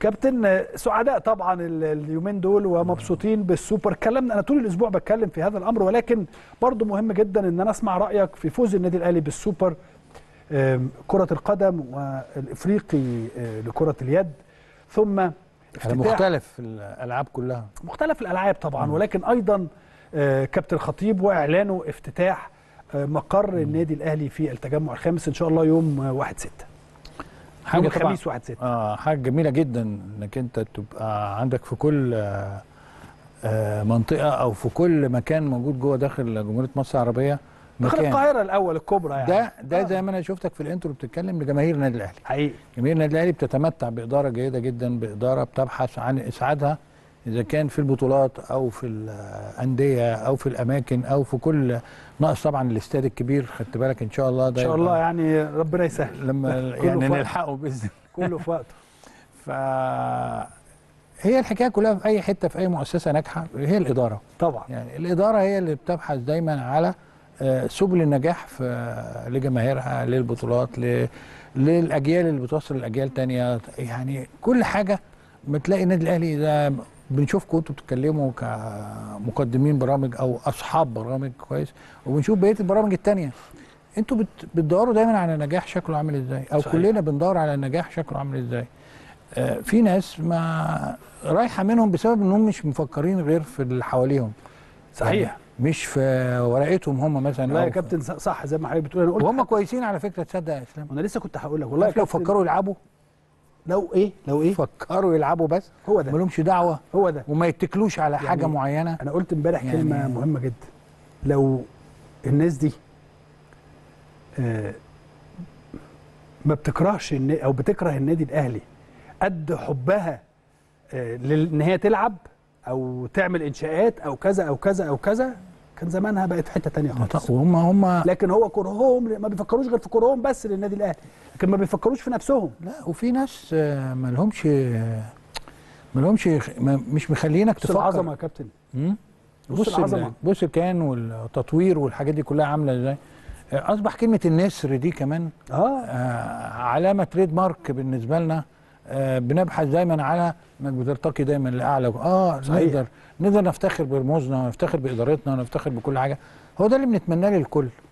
كابتن سعداء طبعا اليومين دول ومبسوطين بالسوبر. اتكلمنا انا طول الاسبوع بتكلم في هذا الامر، ولكن برضو مهم جدا ان انا اسمع رايك في فوز النادي الاهلي بالسوبر، كرة القدم والافريقي لكرة اليد، ثم على مختلف الالعاب كلها، مختلف الالعاب طبعا، ولكن ايضا كابتن الخطيب واعلانه افتتاح مقر النادي الاهلي في التجمع الخامس ان شاء الله يوم 1/6، حاجه الخميس 1/6. حاجه جميله جدا انك انت تبقى عندك في كل منطقه او في كل مكان موجود جوه داخل جمهوريه مصر العربيه، داخل القاهره الاول الكبرى يعني. ده زي ما انا شفتك في الانترو بتتكلم لجماهير النادي الاهلي. حقيقي جماهير النادي الاهلي بتتمتع باداره جيده جدا، باداره بتبحث عن اسعادها اذا كان في البطولات او في الانديه او في الاماكن او في كل ناقص طبعا الاستاد الكبير. خدت بالك ان شاء الله ده ان شاء الله يعني ربنا يسهل لما يعني نلحقه باذن الله كله في وقته. هي الحكايه كلها في اي حته في اي مؤسسه ناجحه هي الاداره طبعا. يعني الاداره هي اللي بتبحث دايما على سبل النجاح لجماهيرها، للبطولات، للاجيال اللي بتوصل لاجيال ثانيه. يعني كل حاجه بتلاقي النادي الاهلي ده بنشوفكم انتوا بتتكلموا كمقدمين برامج او اصحاب برامج كويس، وبنشوف بقيه البرامج الثانيه انتوا بتدوروا دايما على نجاح شكله عامل ازاي، او صحيح. كلنا بندور على نجاح شكله عامل ازاي. في ناس ما رايحه منهم بسبب انهم مش مفكرين غير في اللي حواليهم. صحيح يعني مش في ورقتهم هم مثلا. لا يا كابتن صح زي ما حضرتك بتقول. انا قلت وهم كويسين على فكره، تصدق يا اسلام انا لسه كنت هقول لك والله لو فكروا يلعبوا، لو ايه فكروا يلعبوا بس هو ده، مالهمش دعوه، هو ده، وما يتكلوش على حاجه يعني معينه. انا قلت امبارح يعني كلمه مهمه جدا. لو الناس دي ما بتكرهش او بتكره النادي الاهلي قد حبها ان هي تلعب او تعمل انشاءات او كذا او كذا او كذا، كان زمانها بقت في حته ثانيه خالص. وهم لكن هو كرههم، ما بيفكروش غير في كرههم بس للنادي الاهلي، لكن ما بيفكروش في نفسهم. لا وفي ناس ما لهمش مش مخلينك تفكر. العظمه يا كابتن. بص الكيان والتطوير والحاجات دي كلها عامله ازاي. اصبح كلمه النسر دي كمان علامه تريد مارك بالنسبه لنا. بنبحث دايما على انك بترتقي دايما لاعلى. نقدر نفتخر برموزنا ونفتخر بادارتنا ونفتخر بكل حاجه. هو ده اللي بنتمناه للكل.